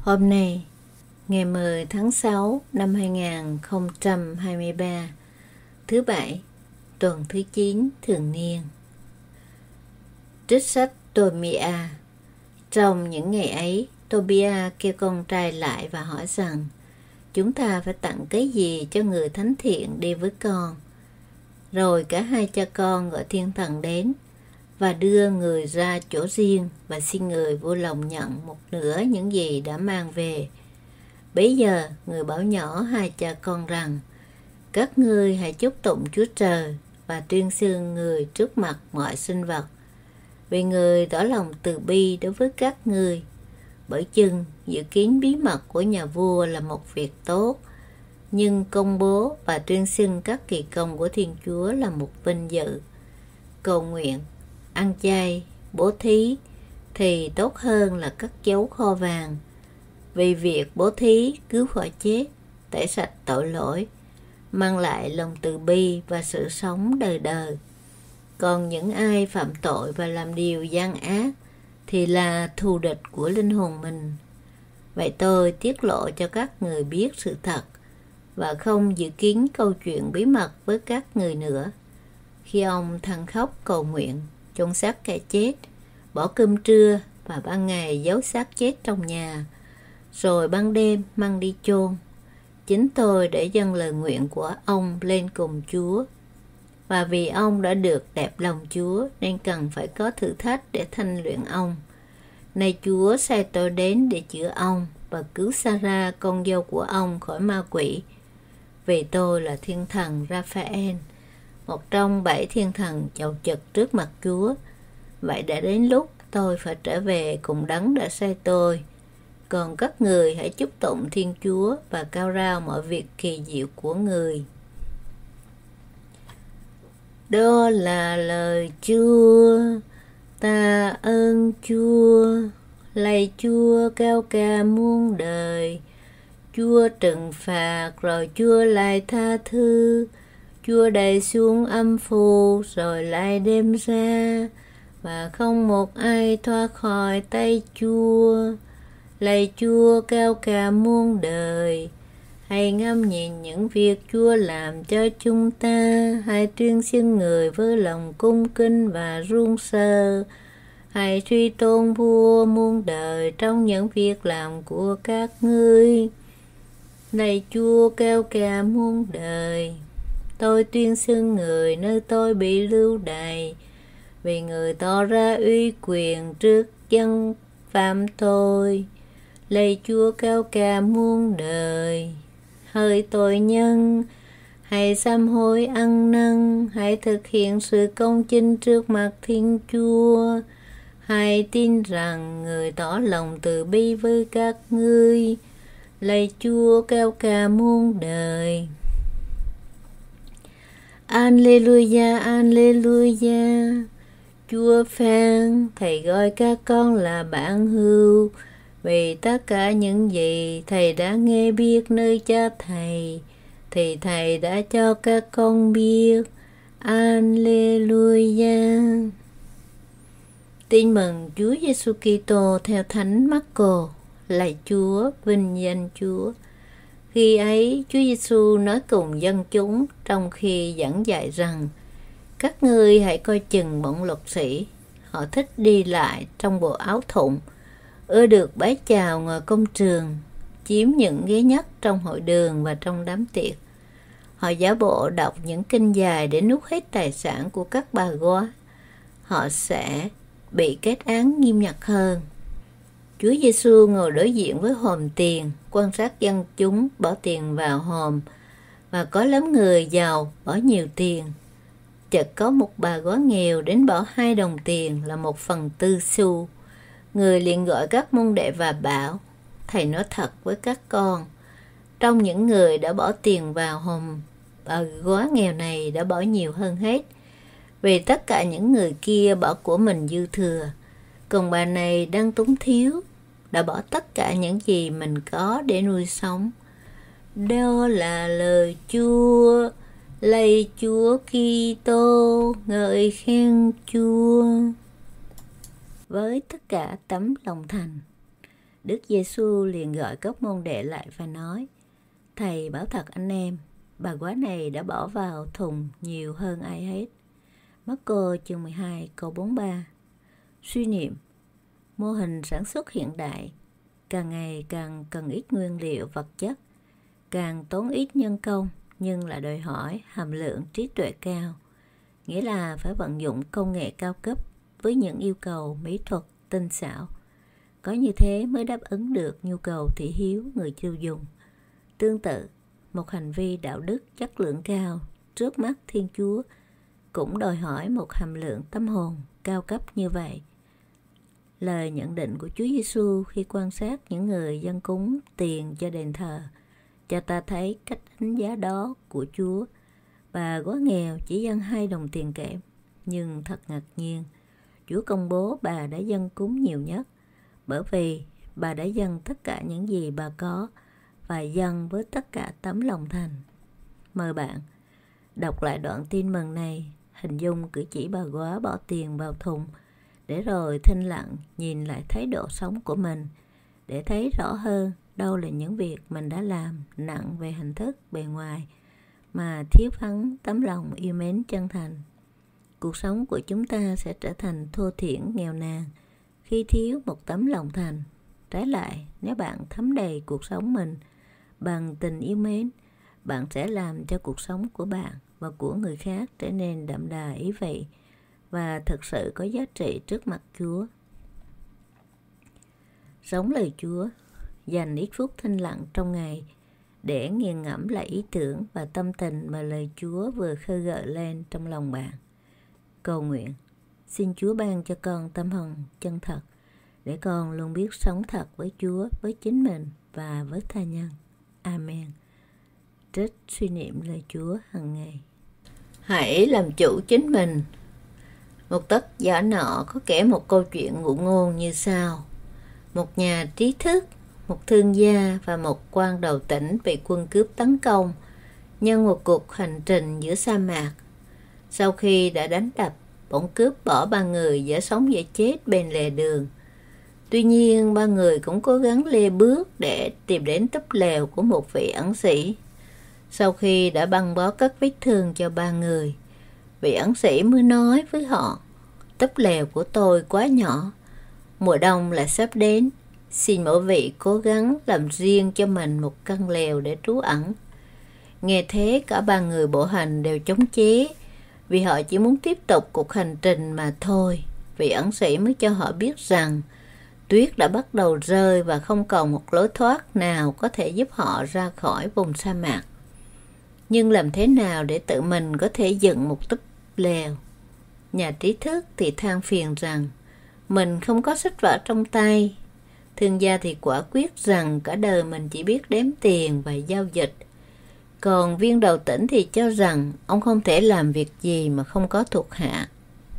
Hôm nay, ngày 10 tháng 6 năm 2023, thứ Bảy, tuần thứ 9 thường niên. Trích sách Tobia. Trong những ngày ấy, Tobia kêu con trai lại và hỏi rằng, chúng ta phải tặng cái gì cho người thánh thiện đi với con? Rồi cả hai cha con gọi thiên thần đến và đưa người ra chỗ riêng và xin người vui lòng nhận một nửa những gì đã mang về. Bấy giờ người bảo nhỏ hai cha con rằng, các ngươi hãy chúc tụng Chúa Trời và tuyên xưng người trước mặt mọi sinh vật, vì người tỏ lòng từ bi đối với các ngươi. Bởi chừng dự kiến bí mật của nhà vua là một việc tốt, nhưng công bố và tuyên xưng các kỳ công của Thiên Chúa là một vinh dự. Cầu nguyện, ăn chay, bố thí thì tốt hơn là cất giấu kho vàng, vì việc bố thí cứu khỏi chết, tẩy sạch tội lỗi, mang lại lòng từ bi và sự sống đời đời. Còn những ai phạm tội và làm điều gian ác thì là thù địch của linh hồn mình. Vậy tôi tiết lộ cho các người biết sự thật và không dự kiến câu chuyện bí mật với các người nữa. Khi ông than khóc cầu nguyện, chôn xác kẻ chết, bỏ cơm trưa và ban ngày giấu xác chết trong nhà, rồi ban đêm mang đi chôn, chính tôi để dâng lời nguyện của ông lên cùng Chúa. Và vì ông đã được đẹp lòng Chúa nên cần phải có thử thách để thanh luyện ông. Nay Chúa sai tôi đến để chữa ông và cứu Sarah con dâu của ông khỏi ma quỷ. Vì tôi là thiên thần Raphael, một trong 7 thiên thần chầu trực trước mặt Chúa. Vậy đã đến lúc tôi phải trở về cùng Đấng đã sai tôi. Còn các người hãy chúc tụng Thiên Chúa và cao rao mọi việc kỳ diệu của người. Đó là lời Chúa. Ta ơn Chúa. Lạy Chúa cao ca muôn đời. Chúa trừng phạt rồi Chúa lại tha thứ. Chúa đày xuống âm phủ rồi lại đem ra, và không một ai thoát khỏi tay Chúa. Lạy Chúa cao cả muôn đời. Hãy ngắm nhìn những việc Chúa làm cho chúng ta. Hãy tuyên xưng người với lòng cung kính và run sợ. Hãy truy tôn vua muôn đời trong những việc làm của các ngươi. Lạy Chúa cao cả muôn đời. Tôi tuyên xưng người nơi tôi bị lưu đày, vì người tỏ ra uy quyền trước dân phạm tội. Lạy Chúa cao cả muôn đời. Hỡi tội nhân, hãy sám hối ăn năn, hãy thực hiện sự công chính trước mặt Thiên Chúa. Hãy tin rằng người tỏ lòng từ bi với các ngươi. Lạy Chúa cao cả muôn đời. Alleluia, Alleluia. Chúa phán, Thầy gọi các con là bạn hữu, vì tất cả những gì Thầy đã nghe biết nơi Cha Thầy, thì Thầy đã cho các con biết. Alleluia. Tin mừng Chúa Giêsu Kitô theo Thánh Marco. Lạy Chúa, vinh danh Chúa. Khi ấy, Chúa Giêsu nói cùng dân chúng trong khi giảng dạy rằng, các ngươi hãy coi chừng bọn luật sĩ. Họ thích đi lại trong bộ áo thụng, ưa được bái chào ngoài công trường, chiếm những ghế nhất trong hội đường và trong đám tiệc. Họ giả bộ đọc những kinh dài để nuốt hết tài sản của các bà góa. Họ sẽ bị kết án nghiêm ngặt hơn. Chúa Giêsu ngồi đối diện với hòm tiền, quan sát dân chúng bỏ tiền vào hòm, và có lắm người giàu bỏ nhiều tiền. Chợt có một bà góa nghèo đến bỏ 2 đồng tiền là 1/4 xu. Người liền gọi các môn đệ và bảo, Thầy nói thật với các con, trong những người đã bỏ tiền vào hòm, bà góa nghèo này đã bỏ nhiều hơn hết, vì tất cả những người kia bỏ của mình dư thừa, còn bà này đang túng thiếu, đã bỏ tất cả những gì mình có để nuôi sống. Đó là lời Chúa. Lạy Chúa Kitô, ngợi khen Chúa. Với tất cả tấm lòng thành, Đức Giêsu liền gọi các môn đệ lại và nói: Thầy bảo thật anh em, bà góa này đã bỏ vào thùng nhiều hơn ai hết. Marco chương 12 câu 43. Suy niệm: mô hình sản xuất hiện đại càng ngày càng cần ít nguyên liệu vật chất, càng tốn ít nhân công, nhưng lại đòi hỏi hàm lượng trí tuệ cao, nghĩa là phải vận dụng công nghệ cao cấp với những yêu cầu mỹ thuật tinh xảo. Có như thế mới đáp ứng được nhu cầu thị hiếu người tiêu dùng. Tương tự, một hành vi đạo đức chất lượng cao trước mắt Thiên Chúa cũng đòi hỏi một hàm lượng tâm hồn cao cấp như vậy. Lời nhận định của Chúa Giêsu khi quan sát những người dâng cúng tiền cho đền thờ cho ta thấy cách đánh giá đó của Chúa. Bà góa nghèo chỉ dâng 2 đồng tiền kẽm, nhưng thật ngạc nhiên, Chúa công bố bà đã dâng cúng nhiều nhất, bởi vì bà đã dâng tất cả những gì bà có và dâng với tất cả tấm lòng thành. Mời bạn đọc lại đoạn tin mừng này, hình dung cử chỉ bà góa bỏ tiền vào thùng, để rồi thinh lặng nhìn lại thái độ sống của mình, để thấy rõ hơn đâu là những việc mình đã làm nặng về hình thức bề ngoài mà thiếu vắng tấm lòng yêu mến chân thành. Cuộc sống của chúng ta sẽ trở thành thô thiển nghèo nàn khi thiếu một tấm lòng thành. Trái lại, nếu bạn thấm đầy cuộc sống mình bằng tình yêu mến, bạn sẽ làm cho cuộc sống của bạn và của người khác trở nên đậm đà ý vị và thực sự có giá trị trước mặt Chúa. Sống lời Chúa, dành ít phút thinh lặng trong ngày để nghiền ngẫm lại ý tưởng và tâm tình mà lời Chúa vừa khơi gợi lên trong lòng bạn. Cầu nguyện: xin Chúa ban cho con tâm hồn chân thật để con luôn biết sống thật với Chúa, với chính mình và với tha nhân. Amen. Trích suy niệm lời Chúa hàng ngày. Hãy làm chủ chính mình. Một tác giả nọ có kể một câu chuyện ngụ ngôn như sau: một nhà trí thức, một thương gia và một quan đầu tỉnh bị quân cướp tấn công nhân một cuộc hành trình giữa sa mạc. Sau khi đã đánh đập, bọn cướp bỏ 3 người dở sống dở chết bên lề đường. Tuy nhiên, 3 người cũng cố gắng lê bước để tìm đến túp lều của một vị ẩn sĩ. Sau khi đã băng bó các vết thương cho 3 người, vị ẩn sĩ mới nói với họ: túp lều của tôi quá nhỏ, mùa đông lại sắp đến, xin mỗi vị cố gắng làm riêng cho mình một căn lều để trú ẩn. Nghe thế, cả 3 người bộ hành đều chống chế, vì họ chỉ muốn tiếp tục cuộc hành trình mà thôi. Vị ẩn sĩ mới cho họ biết rằng tuyết đã bắt đầu rơi và không còn một lối thoát nào có thể giúp họ ra khỏi vùng sa mạc. Nhưng làm thế nào để tự mình có thể dựng một túp lều? Nhà trí thức thì than phiền rằng mình không có sách vở trong tay. Thương gia thì quả quyết rằng cả đời mình chỉ biết đếm tiền và giao dịch. Còn viên đầu tỉnh thì cho rằng ông không thể làm việc gì mà không có thuộc hạ.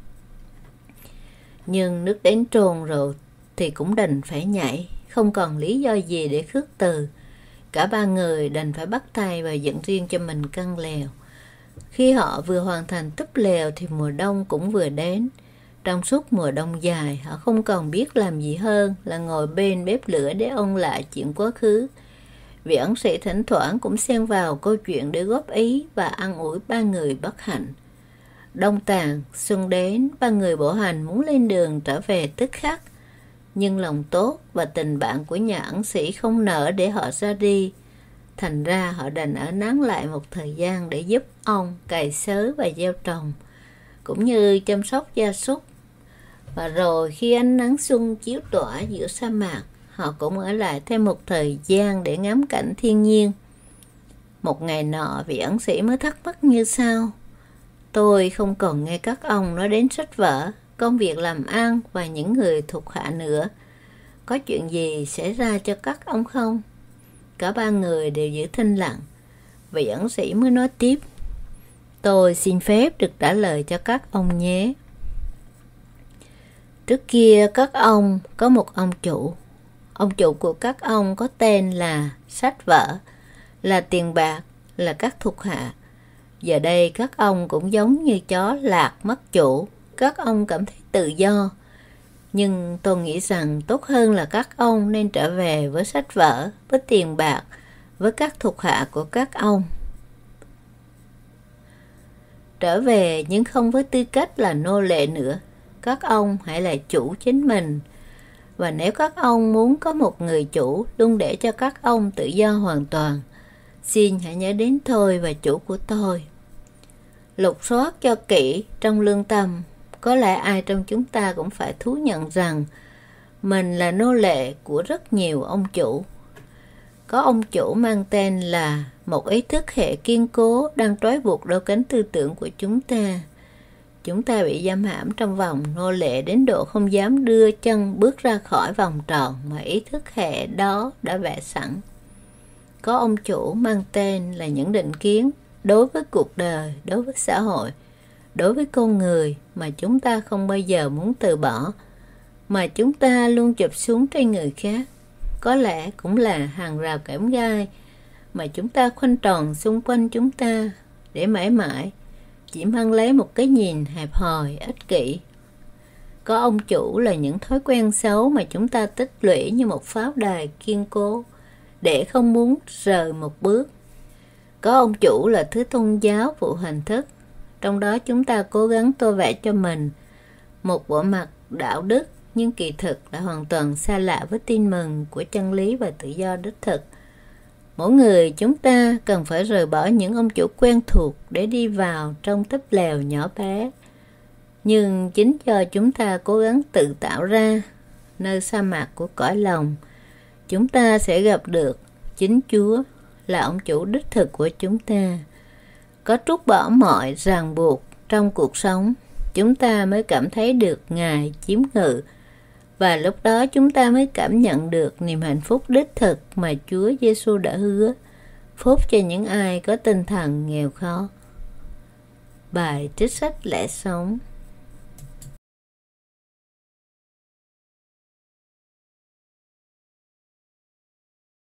Nhưng nước đến trồn rồi thì cũng đành phải nhảy, không còn lý do gì để khước từ. Cả 3 người đành phải bắt tay vào dựng riêng cho mình căn lều. Khi họ vừa hoàn thành túp lều thì mùa đông cũng vừa đến. Trong suốt mùa đông dài, họ không còn biết làm gì hơn là ngồi bên bếp lửa để ôn lại chuyện quá khứ. Vị ẩn sĩ thỉnh thoảng cũng xen vào câu chuyện để góp ý và an ủi 3 người bất hạnh. Đông tàn, xuân đến, 3 người bộ hành muốn lên đường trở về tức khắc. Nhưng lòng tốt và tình bạn của nhà ẩn sĩ không nỡ để họ ra đi. Thành ra họ đành ở nán lại một thời gian để giúp ông cày xới và gieo trồng, cũng như chăm sóc gia súc. Và rồi khi ánh nắng xuân chiếu tỏa giữa sa mạc, họ cũng ở lại thêm một thời gian để ngắm cảnh thiên nhiên. Một ngày nọ, vị ẩn sĩ mới thắc mắc như sau: tôi không còn nghe các ông nói đến sách vở, công việc làm ăn và những người thuộc hạ nữa. Có chuyện gì xảy ra cho các ông không? Cả 3 người đều giữ thinh lặng. Vị ẩn sĩ mới nói tiếp: tôi xin phép được trả lời cho các ông nhé. Trước kia các ông có một ông chủ. Ông chủ của các ông có tên là sách vở, là tiền bạc, là các thuộc hạ. Giờ đây các ông cũng giống như chó lạc mất chủ. Các ông cảm thấy tự do. Nhưng tôi nghĩ rằng tốt hơn là các ông nên trở về với sách vở, với tiền bạc, với các thuộc hạ của các ông. Trở về nhưng không với tư cách là nô lệ nữa. Các ông hãy là chủ chính mình. Và nếu các ông muốn có một người chủ luôn để cho các ông tự do hoàn toàn, xin hãy nhớ đến tôi và chủ của tôi. Lục soát cho kỹ trong lương tâm. Có lẽ ai trong chúng ta cũng phải thú nhận rằng mình là nô lệ của rất nhiều ông chủ. Có ông chủ mang tên là một ý thức hệ kiên cố đang trói buộc đôi cánh tư tưởng của chúng ta. Chúng ta bị giam hãm trong vòng nô lệ đến độ không dám đưa chân bước ra khỏi vòng tròn mà ý thức hệ đó đã vẽ sẵn. Có ông chủ mang tên là những định kiến đối với cuộc đời, đối với xã hội, đối với con người mà chúng ta không bao giờ muốn từ bỏ, mà chúng ta luôn chụp xuống trên người khác. Có lẽ cũng là hàng rào kẽm gai mà chúng ta khoanh tròn xung quanh chúng ta để mãi mãi chỉ mang lấy một cái nhìn hẹp hòi, ích kỷ. Có ông chủ là những thói quen xấu mà chúng ta tích lũy như một pháo đài kiên cố để không muốn rời một bước. Có ông chủ là thứ tôn giáo vụ hình thức, trong đó chúng ta cố gắng tô vẽ cho mình một bộ mặt đạo đức, nhưng kỳ thực là hoàn toàn xa lạ với tin mừng của chân lý và tự do đích thực. Mỗi người chúng ta cần phải rời bỏ những ông chủ quen thuộc để đi vào trong túp lều nhỏ bé. Nhưng chính do chúng ta cố gắng tự tạo ra nơi sa mạc của cõi lòng, chúng ta sẽ gặp được chính Chúa là ông chủ đích thực của chúng ta. Có trút bỏ mọi ràng buộc trong cuộc sống, chúng ta mới cảm thấy được Ngài chiếm ngự, và lúc đó chúng ta mới cảm nhận được niềm hạnh phúc đích thực mà Chúa Giêsu đã hứa, phúc cho những ai có tinh thần nghèo khó. Bài trích sách lẽ sống.